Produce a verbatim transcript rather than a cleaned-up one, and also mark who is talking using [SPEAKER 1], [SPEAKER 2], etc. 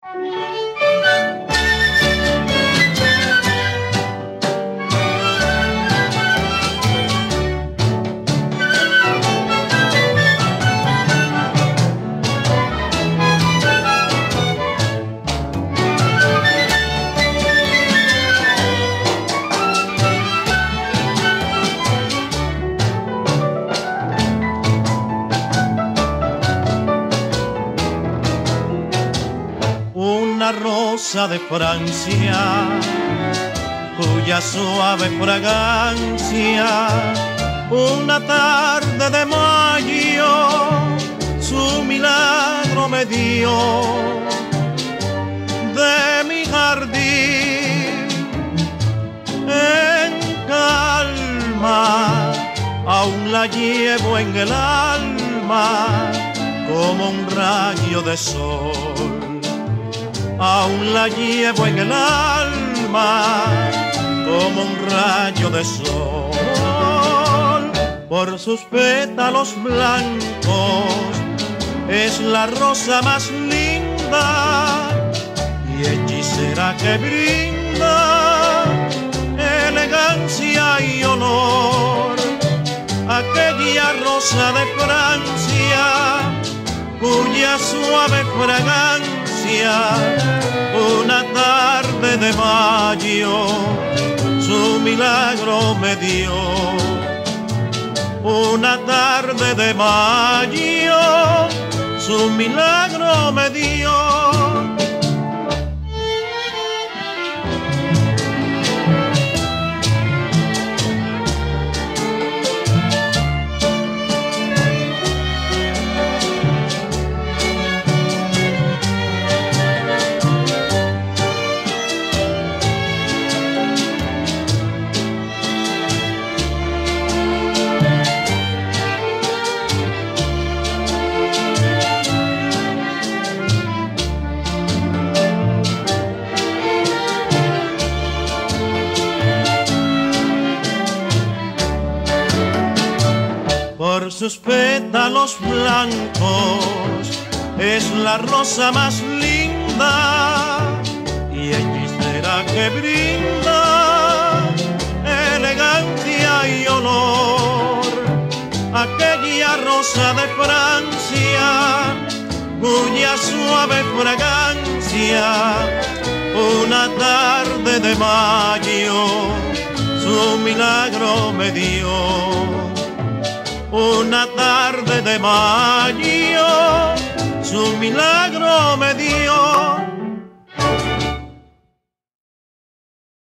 [SPEAKER 1] Una rosa de Francia, cuya suave fragancia, una tarde de mayo, su milagro me dio. De mi jardín, en calma, aún la llevo en el alma, como un rayo de sol. Aún la llevo en el alma como un rayo de sol. Por sus pétalos blancos es la rosa más linda y hechicera que brinda elegancia y honor. Aquella rosa de Francia cuya suave fragancia una tarde de mayo su milagro me dio. Una tarde de mayo su milagro me dio. Por sus pétalos blancos es la rosa más linda y hechicera que brinda elegancia y honor. Aquella rosa de Francia cuya suave fragancia una tarde de mayo su milagro me dio. Una tarde de mayo su milagro me dio.